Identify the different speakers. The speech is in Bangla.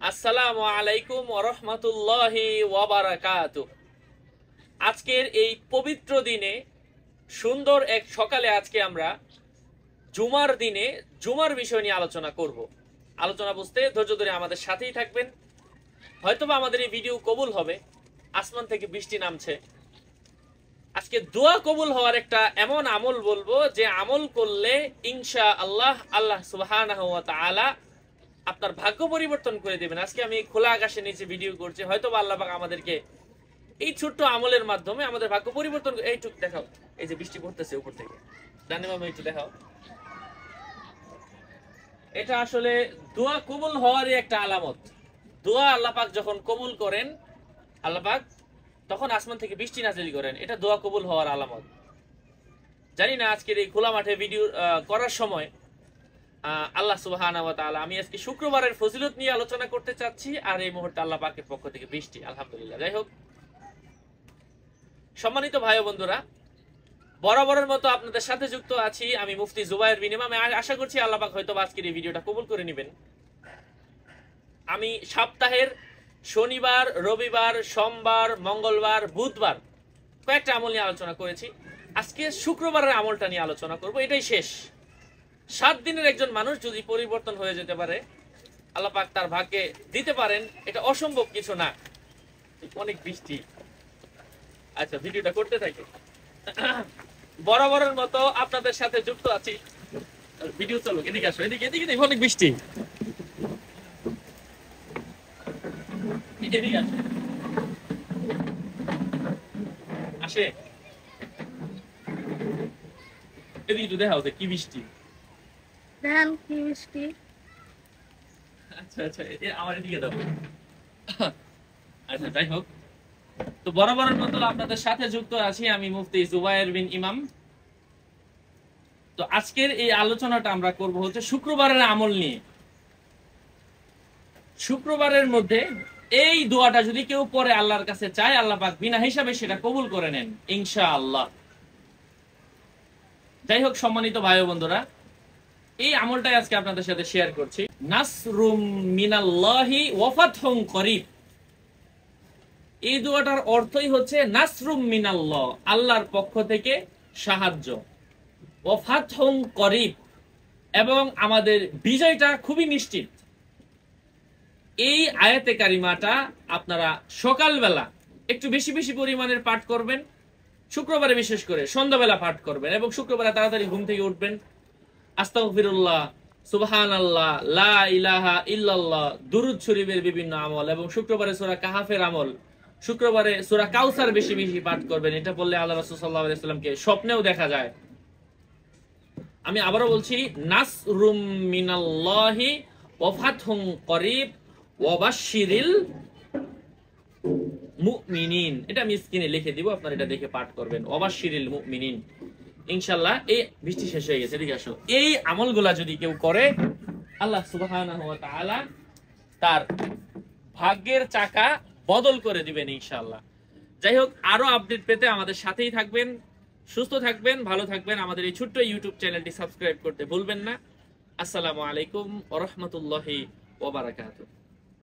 Speaker 1: আসসালামু আলাইকুম ওয়া রাহমাতুল্লাহি ওয়া বারাকাতুহু। আজকের এই পবিত্র দিনে সুন্দর এক সকালে আজকে আমরা জুমার দিনে জুমার বিষয় নিয়ে আলোচনা করব। আলোচনা বুঝতে ধৈর্য ধরে আমাদের সাথেই থাকবেন। হয়তোবা আমাদের এই ভিডিও কবুল হবে, আসমান থেকে বৃষ্টি নামছে। আজকে দোয়া কবুল হওয়ার একটা এমন আমল বলবো যে আমল করলে ইনশাআল্লাহ আল্লাহ সুবহানাহু ওয়া তাআলা আপনার ভাগ্য পরিবর্তন করে দেবেন। আজকে আমি খোলা আকাশের নিচে ভিডিও করছি, হয়তো আল্লাহ পাক আমাদেরকে এই ছোট্ট আমলের মাধ্যমে আমাদের ভাগ্য পরিবর্তন। এইটুক দেখাও, এই যে বৃষ্টি পড়তেছে উপর থেকে, ডানে বামে একটু দেখাও। এটা আসলে দোয়া কবুল হওয়ারই একটা আলামত। দোয়া আল্লাহ পাক যখন কবুল করেন, আল্লাহ পাক তখন আসমান থেকে বৃষ্টি নাজিল করেন। এটা দোয়া কবুল হওয়ার আলামত। জানি না আজকের এই খোলা মাঠে ভিডিও করার সময় আল্লাহ সুবহানাহু ওয়া তাআলা, আমি আজকে শুক্রবারের ফজিলত নিয়ে আলোচনা করতে চাচ্ছি, আর এই মুহূর্তে আল্লাহ পাকের পক্ষ থেকে বৃষ্টি, আলহামদুলিল্লাহ। যাই হোক, সম্মানিত ভাই ও বন্ধুরা, বরাবরের মতো আপনাদের সাথে যুক্ত আছি আমি মুফতি জুবায়ের বিন ইমাম। আশা করছি আল্লাহ পাক হয়তো আজকের এই ভিডিওটা কবুল করে নেবেন। আমি সপ্তাহের শনিবার, রবিবার, সোমবার, মঙ্গলবার, বুধবার কয়েকটা আমল নিয়ে আলোচনা করেছি। আজকে শুক্রবারের আমলটা নিয়ে আলোচনা করব। এটাই শেষ। 7 দিনের একজন মানুষ যদি পরিবর্তন হয়ে যেতে পারে, আল্লাহ পাক তার ভাগ্যে দিতে পারেন, এটা অসম্ভব কিছু না। অনেক বৃষ্টি। আচ্ছা, ভিডিওটা করতে থাকি। বরাবরের মতো আপনাদের সাথে যুক্ত আছি। ভিডিও চলো, এদিকে আসো, এদিকে এদিকে। অনেক বৃষ্টি, এদিকে আসো, আসে এদিকে একটু দেখাও যে কি বৃষ্টি। আচ্ছা আচ্ছা, আমার এদিকে দাও। আচ্ছা, যাই হোক, তো বরাবরের মতো আপনাদের সাথে যুক্ত আছি আমি মুফতি জুবায়ের বিন ইমাম। তো আজকের এই আলোচনাটা আমরা করব হচ্ছে শুক্রবারের আমল নিয়ে। শুক্রবারের মধ্যে এই দোয়াটা যদি কেউ পরে আল্লাহর কাছে চায়, আল্লাহ পাক বিনা হিসাবে সেটা কবুল করে নেন ইনশাআল্লাহ। যাই হোক, সম্মানিত ভাই ও বন্ধুরা, এই আমলটাই আজকে আপনাদের সাথে শেয়ার করছি। নাসরুম মিনাল্লাহি ওয়া ফাতহুন করিব। এই দোয়াটার অর্থই হচ্ছে নাসরুম মিনাল্লাহ, আল্লাহর পক্ষ থেকে সাহায্য, ওয়া ফাতহুন করিব, এবং আমাদের বিজয়টা খুবই নিশ্চিত। এই আয়াতে কারিমাটা আপনারা সকালবেলা একটু বেশি বেশি পরিমাণের পাঠ করবেন, শুক্রবারে বিশেষ করে সন্ধ্যাবেলা পাঠ করবেন, এবং শুক্রবারে তাড়াতাড়ি ঘুম থেকে উঠবেন। আস্তাগফিরুল্লাহ, সুবহানাল্লাহ, লা ইলাহা ইল্লাল্লাহ, দুরূদ শরীফের বিভিন্ন আমল, এবং শুক্রবারে সূরা কাহাফের আমল, শুক্রবারে সূরা কাউসার বেশি বেশি পাঠ করবেন। এটা বললে আল্লাহ রাসূল সাল্লাল্লাহু আলাইহি ওয়াসাল্লামকে স্বপ্নেও দেখা যায়। আমি আবারও বলছি, নাসরুম মিনাল্লাহি ওয়া ফাতহুন করিব ওয়া বাশশিরিল মুমিনিন। এটা আমি স্ক্রিনে লিখে দিব, আপনারা এটা দেখে পাঠ করবেন। ওয়া বাশশিরিল মুমিনিন। ইনশাআল্লাহ। এই বৃষ্টি শেষ হয়ে গেছে, এদিকে আসো। এই আমলগুলা যদি কেউ করে, আল্লাহ সুবহানাহু ওয়া তাআলা তার ভাগ্যের চাকা বদল করে দিবেন ইনশাআল্লাহ। যাই হোক, আরো আপডেট পেতে আমাদের সাথেই থাকবেন। সুস্থ থাকবেন, ভালো থাকবেন। আমাদের এই ছোট্ট ইউটিউব চ্যানেলটি সাবস্ক্রাইব করতে ভুলবেন না। আসসালামু আলাইকুম ওয়া রাহমাতুল্লাহি ওয়া বারাকাতুহু।